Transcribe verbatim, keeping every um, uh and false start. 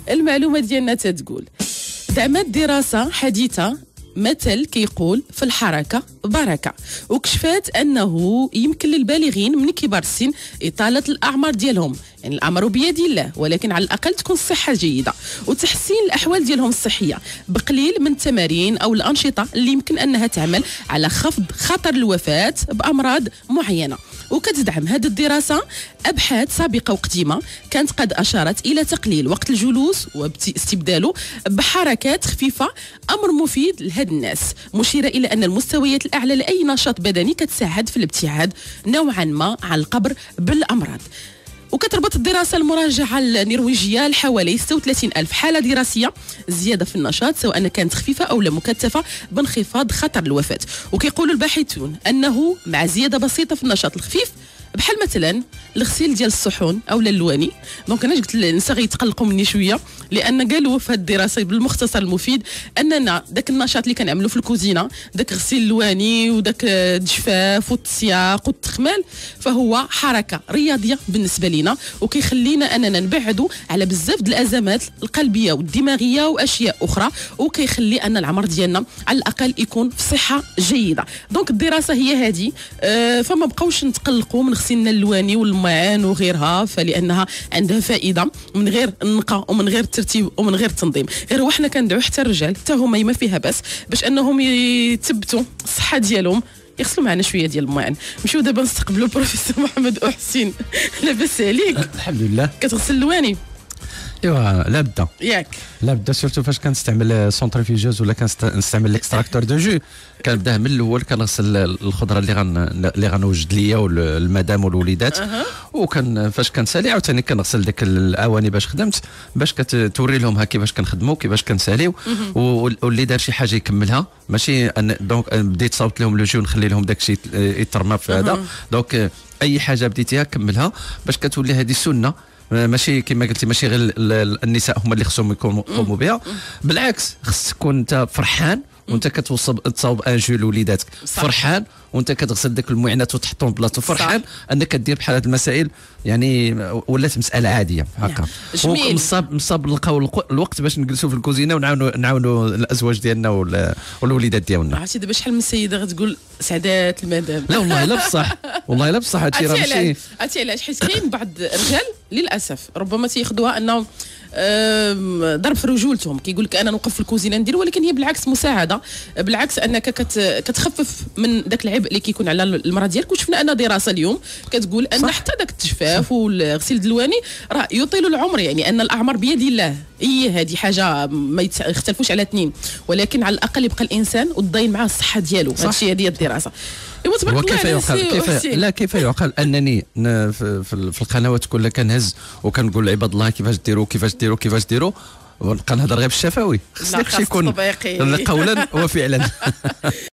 المعلومه ديالنا تتقول دعمت دراسه حديثه مثل كيقول في الحركة بركة، وكشفات أنه يمكن للبالغين من كبار السن إطالة الأعمار ديالهم، يعني الأمر بيد الله، ولكن على الأقل تكون الصحة جيدة وتحسين الأحوال ديالهم الصحية بقليل من التمارين أو الأنشطة اللي يمكن أنها تعمل على خفض خطر الوفاة بأمراض معينة. وكتدعم هذه الدراسة أبحاث سابقة وقديمة كانت قد أشارت إلى تقليل وقت الجلوس واستبداله بحركات خفيفة، أمر مفيد لهاد الناس، مشيرة إلى أن المستويات الأعلى لأي نشاط بدني كتساعد في الابتعاد نوعا ما عن القبر بالأمراض. وكتربط الدراسة المراجعة النرويجية لحوالي ستة وثلاثين ألف حالة دراسية زيادة في النشاط سواء كانت خفيفة أو لا مكثفة بانخفاض خطر الوفاة. وكيقول الباحثون أنه مع زيادة بسيطة في النشاط الخفيف بحال مثلا الغسيل ديال الصحون او اللواني، دونك انا قلت للنساء غيتقلقوا مني شويه لان قالوا في هذه الدراسه بالمختصر المفيد اننا داك النشاط اللي كنعملوا في الكوزينه، داك غسيل اللواني وداك الجفاف والتسياق والتخمال، فهو حركه رياضيه بالنسبه لنا وكيخلينا اننا نبعدوا على بزاف د الازمات القلبيه والدماغيه واشياء اخرى، وكيخلي ان العمر ديالنا على الاقل يكون في صحه جيده. دونك الدراسه هي هذه، أه فما بقاوش نتقلقوا من غسيلنا اللواني والمعان وغيرها، فلانها عندها فائده من غير النقاء ومن غير الترتيب ومن غير التنظيم. غير وحنا كندعو حتى الرجال حتى هما ما فيها بس باش انهم يثبتوا الصحه ديالهم يغسلوا معنا شويه ديال المعان. نمشيو دابا نستقبلوا بروفيسور محمد أحسين. لاباس عليك؟ الحمد لله. كتغسل اللواني؟ ايوا لا بدا ياك لا بدا سورتو فاش كنستعمل سونتريفيجوز ولا كنستعمل ليكستراكتور دو جو، كنبداه من الاول كنغسل الخضره اللي غن اللي غنوجد ليا والمدام والوليدات، أه. وكان فاش كنسالي عاوتاني كنغسل ديك الاواني باش خدمت باش كتوري لهم ها كيفاش كنخدموا كيفاش كنساليو، واللي دار شي حاجه يكملها، ماشي دونك بديت صوبت لهم لو جو نخلي لهم داك الشيء يترمى في هذا، دونك اي حاجه بديتيها كملها باش كتولي هذه سنه، ماشي كما قلتي ماشي غير النساء هما اللي خصهم يقوموا بها، بالعكس خص تكون انت فرحان وانت كتوصب تصاوب ان جو لوليداتك، فرحان وانت كتغسل داك المعينات وتحطهم بلاصتو، فرحان انك كدير بحال هذه المسائل، يعني ولات مساله عاديه هكا. ومصاب مصاب نلقاو الوقت باش نجلسوا في الكوزينه ونعاونوا نعاونوا الازواج ديالنا والوليدات ديالنا. عرفتي دابا شحال من سيده غتقول سعدات المدام. لا والله لا بصح، والله لا بصح هادشي راه ماشي. عرفتي علاش؟ حيت كاين بعض الرجال للاسف ربما تياخذوها انهم ضرب في رجولتهم، كيقول لك انا نوقف في الكوزينه ندير، ولكن هي بالعكس مساعده، بالعكس انك كتخفف من داك العبء اللي كيكون على المراه ديالك. وشفنا ان دراسه اليوم كتقول ان حتى داك التجفاف والغسيل الدلواني راه يطيل العمر، يعني ان الاعمار بيد الله، هي هذه حاجه ما يختلفوش على اثنين، ولكن على الاقل يبقى الانسان وتضاين معاه الصحه ديالو. هادشي هذه الدراسه. وكيف يعقل كيف لا كيف يعقل انني في, في القنوات كلها كنهز وكنقول لعباد الله كيفاش ديروا كيفاش ديروا كيفاش ديروا، ونبقى نهضر غير بالشفوي، خص داكشي يكون قولا وفعلا.